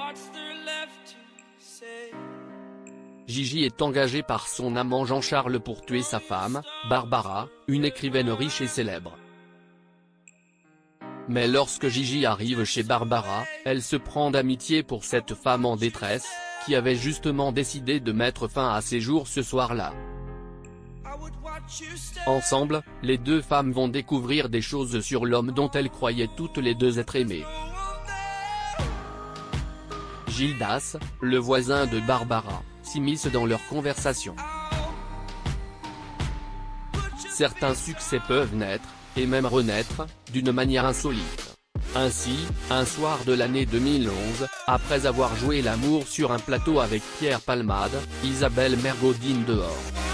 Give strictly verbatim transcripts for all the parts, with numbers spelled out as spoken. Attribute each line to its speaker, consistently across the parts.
Speaker 1: Gigi est engagé par son amant Jean-Charles pour tuer sa femme, Barbara, une écrivaine riche et célèbre. Mais lorsque Gigi arrive chez Barbara, elle se prend d'amitié pour cette femme en détresse, qui avait justement décidé de mettre fin à ses jours ce soir-là. Ensemble, les deux femmes vont découvrir des choses sur l'homme dont elles croyaient toutes les deux être aimées. Gildas, le voisin de Barbara, s'immisce dans leur conversation. Certains succès peuvent naître, et même renaître, d'une manière insolite. Ainsi, un soir de l'année deux mille onze, après avoir joué l'amour sur un plateau avec Pierre Palmade, Isabelle Mergo dîne dehors.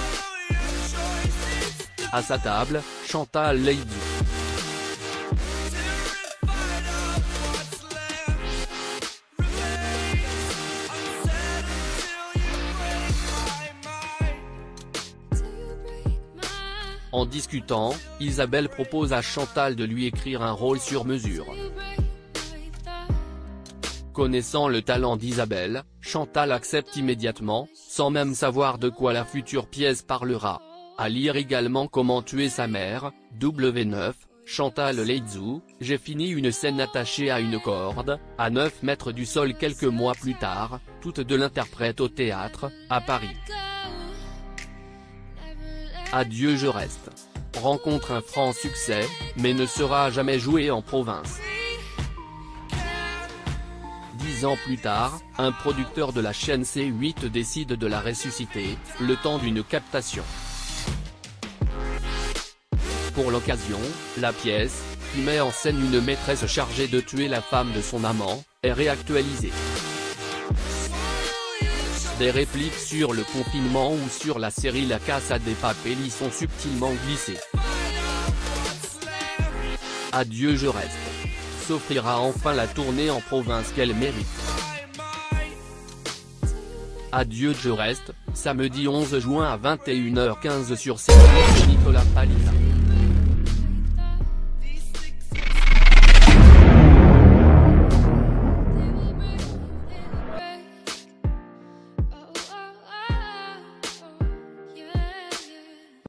Speaker 1: À sa table, Chantal Latsou. En discutant, Isabelle propose à Chantal de lui écrire un rôle sur mesure. Connaissant le talent d'Isabelle, Chantal accepte immédiatement, sans même savoir de quoi la future pièce parlera. À lire également Comment tuer sa mère, W neuf, Chantal Latsou, j'ai fini une scène attachée à une corde, à neuf mètres du sol quelques mois plus tard, toute de l'interprète au théâtre, à Paris. Adieu je reste. Rencontre un franc succès, mais ne sera jamais joué en province. Dix ans plus tard, un producteur de la chaîne C huit décide de la ressusciter, le temps d'une captation. Pour l'occasion, la pièce, qui met en scène une maîtresse chargée de tuer la femme de son amant, est réactualisée. Des répliques sur le confinement ou sur la série La Casa de Papel y sont subtilement glissées. Adieu je reste. S'offrira enfin la tournée en province qu'elle mérite. Adieu je reste, samedi onze juin à vingt et une heures quinze sur C huit de Nicolas Palina.